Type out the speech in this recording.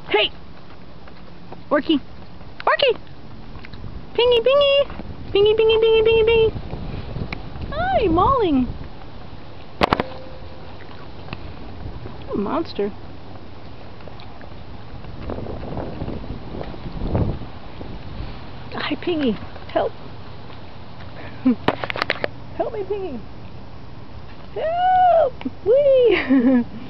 Hey! Orkie! Orkie! Pingy, pingy! Pingy, pingy, pingy, pingy, pingy! Hi, mauling! A monster. Hi, Pingy! Help! Help me, Pingy! Help! Whee!